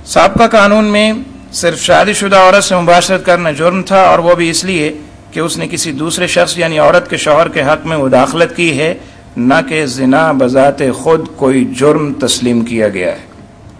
سابقہ قانون میں صرف شادی شدہ عورت سے مباشرت کرنا جرم تھا، اور وہ بھی اس لیے کہ اس نے کسی دوسرے شخص یعنی عورت کے شوہر کے حق میں مداخلت کی ہے، نہ کہ زنا بذات خود کوئی جرم تسلیم کیا گیا ہے۔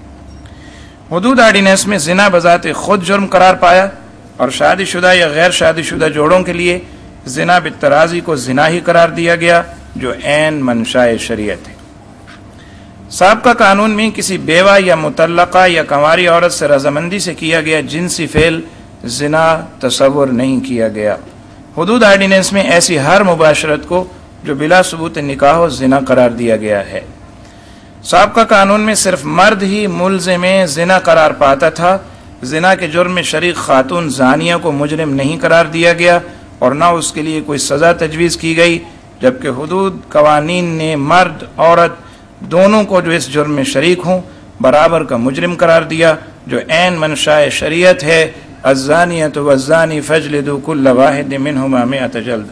حدود آرڈیننس میں زنا بذات خود جرم قرار پایا، اور شادی شدہ یا غیر شادی شدہ جوڑوں کے لیے زنا بالتراضی کو زنا ہی قرار دیا گیا، جو عین منشاء شریعت ہے۔ سابقہ قانون میں کسی بیوہ یا مطلقہ یا کنواری عورت سے رضامندی سے کیا گیا جنسی فعل زنا تصور نہیں کیا گیا۔ حدود آرڈیننس میں ایسی ہر مباشرت کو جو بلا ثبوت نکاح زنا قرار دیا گیا ہے۔ سابقہ قانون میں صرف مرد ہی ملزم زنا قرار پاتا تھا، زنا کے جرم میں شریک خاتون زانیہ کو مجرم نہیں قرار دیا گیا اور نہ اس کے لیے کوئی سزا تجویز کی گئی، جبکہ حدود قوانین نے مرد عورت دونوں کو جو اس جرم میں شریک ہوں برابر کا مجرم قرار دیا، جو عین منشاء شریعت ہے، الزانیۃ والزانی فاجلدوا کل واحد منہما 100 جلدہ۔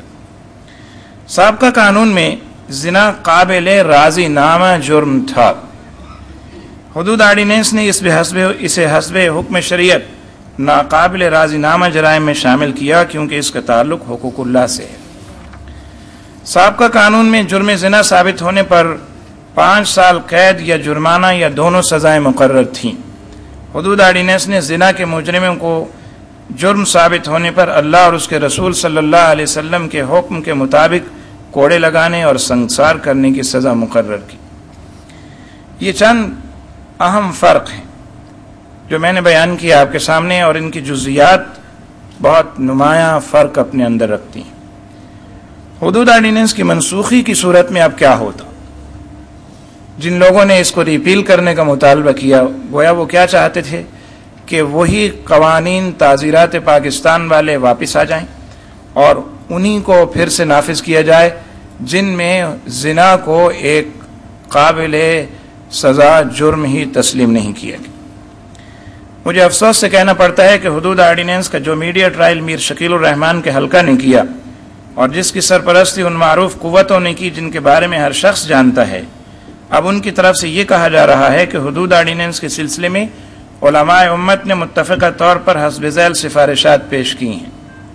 سابقہ قانون میں زنا قابل راضی نامہ جرم تھا۔ حدود آرڈیننس نے اسے حسب حکم شریعت ناقابل راضی نامہ جرائم میں شامل کیا، کیونکہ اس کا تعلق حقوق اللہ سے ہے۔ سابقہ قانون میں جرم زنا ثابت ہونے پر 5 سال قید یا جرمانہ یا دونوں سزائیں مقرر تھیں۔ حدود آرڈیننس نے زنا کے مجرموں کو جرم ثابت ہونے پر اللہ اور اس کے رسول صلی اللہ علیہ وسلم کے حکم کے مطابق کوڑے لگانے اور سنگسار کرنے کی سزا مقرر کی۔ یہ چند اہم فرق ہیں جو میں نے بیان کیا آپ کے سامنے، اور ان کی جزئیات بہت نمایاں فرق اپنے اندر رکھتی ہیں۔ حدود آرڈیننس کی منسوخی کی صورت میں اب کیا ہوتا؟ جن لوگوں نے اس کو ریپیل کرنے کا مطالبہ کیا، گویا وہ کیا چاہتے تھے کہ وہی قوانین تعزیرات پاکستان والے واپس آ جائیں اور انہی کو پھر سے نافذ کیا جائے جن میں زنا کو ایک قابل سزا جرم ہی تسلیم نہیں کیا گیا۔ مجھے افسوس سے کہنا پڑتا ہے کہ حدود آرڈیننس کا جو میڈیا ٹرائل میر شکیل الرحمان کے حلقہ نے کیا اور جس کی سرپرستی ان معروف قوتوں نے کی جن کے بارے میں ہر شخص جانتا ہے، اب ان کی طرف سے یہ کہا جا رہا ہے کہ حدود آرڈیننس کے سلسلے میں علماء امت نے متفقہ طور پر حسب ذیل سفارشات پیش کی ہیں۔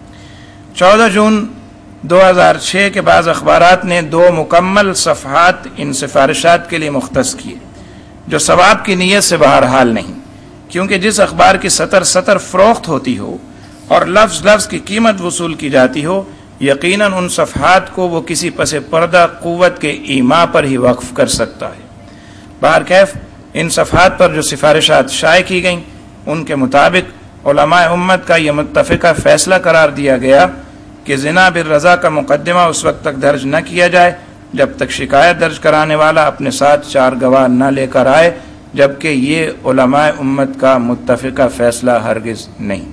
14 جون 2006 کے بعض اخبارات نے 2 مکمل صفحات ان سفارشات کے لیے مختص کیے، جو ثواب کی نیت سے بہرحال نہیں، کیونکہ جس اخبار کی سطر فروخت ہوتی ہو اور لفظ لفظ کی قیمت وصول کی جاتی ہو، یقیناً ان صفحات کو وہ کسی پس پردہ قوت کے ایما پر ہی وقف کر سکتا ہے۔ بہرکیف ان صفحات پر جو سفارشات شائع کی گئیں ان کے مطابق علماء امت کا یہ متفقہ فیصلہ قرار دیا گیا کہ زنا بالرضا کا مقدمہ اس وقت تک درج نہ کیا جائے جب تک شکایت درج کرانے والا اپنے ساتھ 4 گواہ نہ لے کر آئے، جبکہ یہ علماء امت کا متفقہ فیصلہ ہرگز نہیں،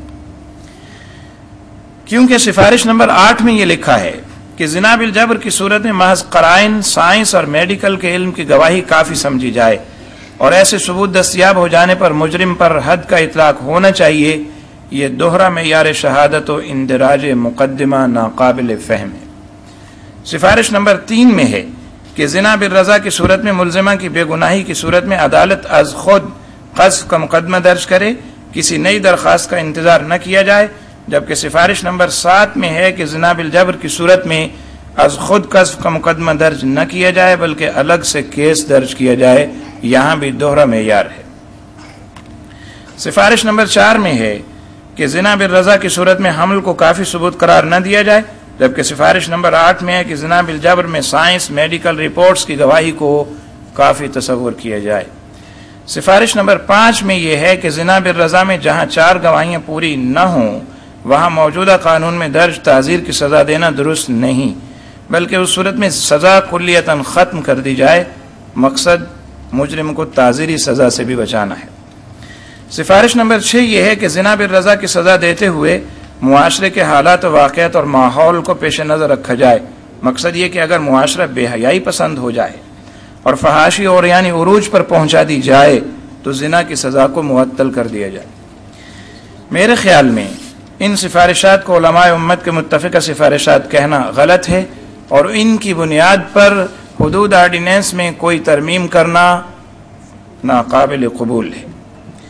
کیونکہ سفارش نمبر 8 میں یہ لکھا ہے کہ زنا بالجبر کی صورت میں محض قرائن، سائنس اور میڈیکل کے علم کی گواہی کافی سمجھی جائے اور ایسے ثبوت دستیاب ہو جانے پر مجرم پر حد کا اطلاق ہونا چاہیے۔ یہ دوہرا معیار شہادت و اندراج مقدمہ ناقابل فہم ہے۔ سفارش نمبر 3 میں ہے کہ زنا بالرضا کی صورت میں ملزمہ کی بے گناہی کی صورت میں عدالت از خود قذف کا مقدمہ درج کرے، کسی نئی درخواست کا انتظار نہ کیا جائے، جبکہ سفارش نمبر 7 میں ہے کہ زنا بالجبر کی صورت میں از خود قذف کا مقدمہ درج نہ کیا جائے بلکہ الگ سے کیس درج کیا جائے۔ یہاں بھی دوہرا معیار ہے۔ سفارش نمبر 4 میں ہے کہ زنا بالرضا کی صورت میں حمل کو کافی ثبوت قرار نہ دیا جائے، جبکہ سفارش نمبر 8 میں ہے کہ زنا بالجبر میں سائنس، میڈیکل رپورٹس کی گواہی کو کافی تصور کیا جائے۔ سفارش نمبر 5 میں یہ ہے کہ زنا بالرضا میں جہاں 4 گواہیاں پوری نہ ہوں وہاں موجودہ قانون میں درج تعزیر کی سزا دینا درست نہیں، بلکہ اس صورت میں سزا کلیتاً ختم کر دی جائے، مقصد مجرم کو تعزیری سزا سے بھی بچانا ہے۔ سفارش نمبر 6 یہ ہے کہ زنا بالرضا کی سزا دیتے ہوئے معاشرے کے حالات و واقعات اور ماحول کو پیش نظر رکھا جائے، مقصد یہ کہ اگر معاشرہ بے حیائی پسند ہو جائے اور فحاشی اور یعنی عروج پر پہنچا دی جائے تو زنا کی سزا کو معطل کر دیا جائے۔ میرے خیال میں ان سفارشات کو علماء امت کے متفقہ سفارشات کہنا غلط ہے اور ان کی بنیاد پر حدود آرڈیننس میں کوئی ترمیم کرنا ناقابل قبول ہے۔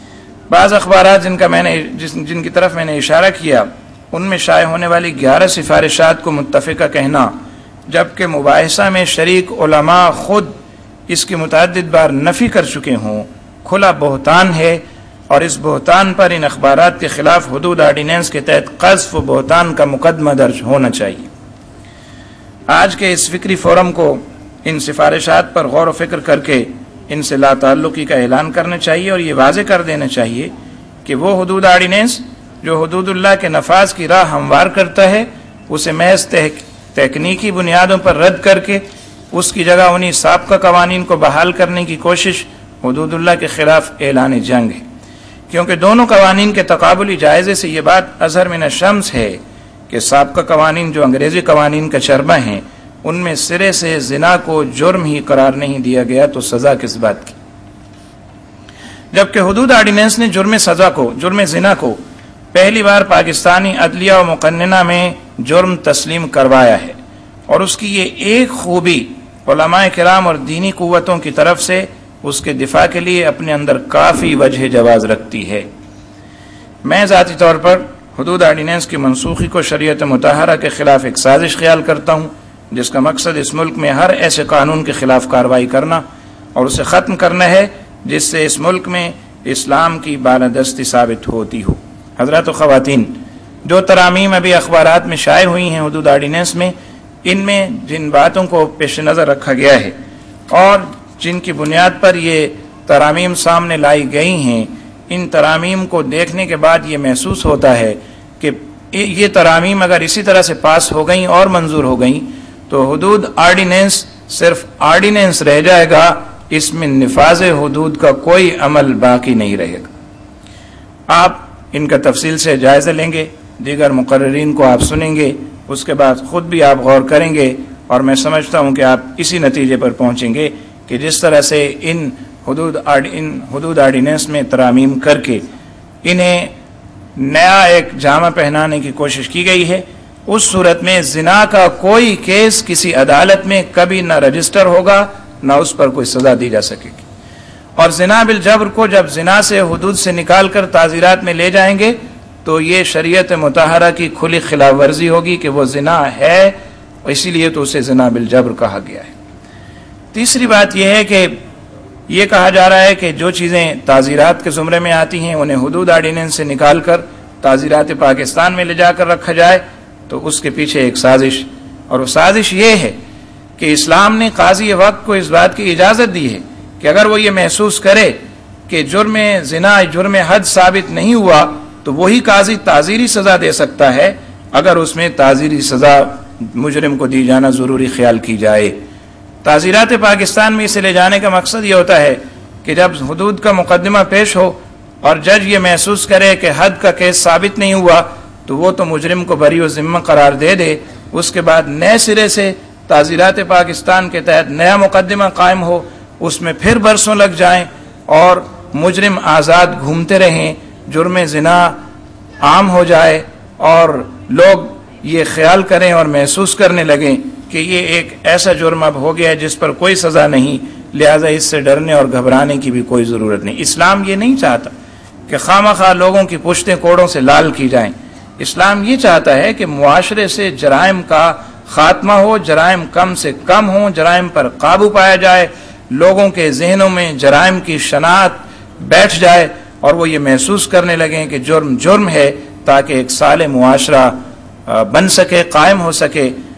بعض اخبارات جن کی طرف میں نے اشارہ کیا ان میں شائع ہونے والی 11 سفارشات کو متفقہ کہنا، جبکہ مباحثہ میں شریک علماء خود اس کی متعدد بار نفی کر چکے ہوں، کھلا بہتان ہے، اور اس بہتان پر ان اخبارات کے خلاف حدود آرڈیننس کے تحت قذف و بہتان کا مقدمہ درج ہونا چاہیے۔ آج کے اس فکری فورم کو ان سفارشات پر غور و فکر کر کے ان سے لا تعلقی کا اعلان کرنا چاہیے، اور یہ واضح کر دینا چاہیے کہ وہ حدود آرڈیننس جو حدود اللہ کے نفاذ کی راہ ہموار کرتا ہے اسے محض تکنیکی بنیادوں پر رد کر کے اس کی جگہ انہی سابقہ قوانین کو بحال کرنے کی کوشش حدود اللہ کے خلاف اعلان جنگ ہے، کیونکہ دونوں قوانین کے تقابلی جائزے سے یہ بات اظہر من الشمس ہے کہ سابقہ قوانین جو انگریزی قوانین کا چربہ ہیں ان میں سرے سے زنا کو جرم ہی قرار نہیں دیا گیا، تو سزا کس بات کی؟ جبکہ حدود آرڈیننس نے جرم زنا کو پہلی بار پاکستانی عدلیہ و مقننہ میں جرم تسلیم کروایا ہے، اور اس کی یہ ایک خوبی علماء کرام اور دینی قوتوں کی طرف سے اس کے دفاع کے لیے اپنے اندر کافی وجہ جواز رکھتی ہے۔ میں ذاتی طور پر حدود آرڈیننس کی منسوخی کو شریعت مطہرہ کے خلاف ایک سازش خیال کرتا ہوں، جس کا مقصد اس ملک میں ہر ایسے قانون کے خلاف کارروائی کرنا اور اسے ختم کرنا ہے جس سے اس ملک میں اسلام کی بالادستی ثابت ہوتی ہو۔ حضرات و خواتین، جو ترامیم ابھی اخبارات میں شائع ہوئی ہیں حدود آرڈیننس میں، ان میں جن باتوں کو پیش نظر رکھا گیا ہے اور جن کی بنیاد پر یہ ترامیم سامنے لائی گئی ہیں، ان ترامیم کو دیکھنے کے بعد یہ محسوس ہوتا ہے کہ یہ ترامیم اگر اسی طرح سے پاس ہو گئیں اور منظور ہو گئیں تو حدود آرڈیننس صرف آرڈیننس رہ جائے گا، اس میں نفاذ حدود کا کوئی عمل باقی نہیں رہے گا۔ آپ ان کا تفصیل سے جائزہ لیں گے، دیگر مقررین کو آپ سنیں گے، اس کے بعد خود بھی آپ غور کریں گے، اور میں سمجھتا ہوں کہ آپ اسی نتیجے پر پہنچیں گے کہ جس طرح سے ان حدود آرڈیننس میں ترامیم کر کے انہیں نیا ایک جامہ پہنانے کی کوشش کی گئی ہے، اس صورت میں زنا کا کوئی کیس کسی عدالت میں کبھی نہ رجسٹر ہوگا، نہ اس پر کوئی سزا دی جا سکے گی، اور زنا بالجبر کو جب زنا سے حدود سے نکال کر تعزیرات میں لے جائیں گے تو یہ شریعت مطہرہ کی کھلی خلاف ورزی ہوگی کہ وہ زنا ہے، اسی لیے تو اسے زنا بالجبر کہا گیا ہے۔ تیسری بات یہ ہے کہ یہ کہا جا رہا ہے کہ جو چیزیں تعزیرات کے زمرے میں آتی ہیں انہیں حدود آرڈیننس سے نکال کر تعزیرات پاکستان میں لے جا کر رکھا جائے، تو اس کے پیچھے ایک سازش، اور وہ سازش یہ ہے کہ اسلام نے قاضی وقت کو اس بات کی اجازت دی ہے کہ اگر وہ یہ محسوس کرے کہ جرم زنا جرم حد ثابت نہیں ہوا تو وہی قاضی تعزیری سزا دے سکتا ہے اگر اس میں تعزیری سزا مجرم کو دی جانا ضروری خیال کی جائے۔ تعزیرات پاکستان میں اسے لے جانے کا مقصد یہ ہوتا ہے کہ جب حدود کا مقدمہ پیش ہو اور جج یہ محسوس کرے کہ حد کا کیس ثابت نہیں ہوا تو وہ تو مجرم کو بری و ذمہ قرار دے دے، اس کے بعد نئے سرے سے تعزیرات پاکستان کے تحت نیا مقدمہ قائم ہو، اس میں پھر برسوں لگ جائیں اور مجرم آزاد گھومتے رہیں، جرم زنا عام ہو جائے اور لوگ یہ خیال کریں اور محسوس کرنے لگیں کہ یہ ایک ایسا جرم اب ہو گیا ہے جس پر کوئی سزا نہیں، لہذا اس سے ڈرنے اور گھبرانے کی بھی کوئی ضرورت نہیں۔ اسلام یہ نہیں چاہتا کہ خواہ لوگوں کی پشتیں کوڑوں سے لال کی جائیں، اسلام یہ چاہتا ہے کہ معاشرے سے جرائم کا خاتمہ ہو، جرائم کم سے کم ہوں، جرائم پر قابو پایا جائے، لوگوں کے ذہنوں میں جرائم کی شناخت بیٹھ جائے اور وہ یہ محسوس کرنے لگیں کہ جرم ہے، تاکہ ایک صالح معاشرہ بن سکے، قائم ہو سکے۔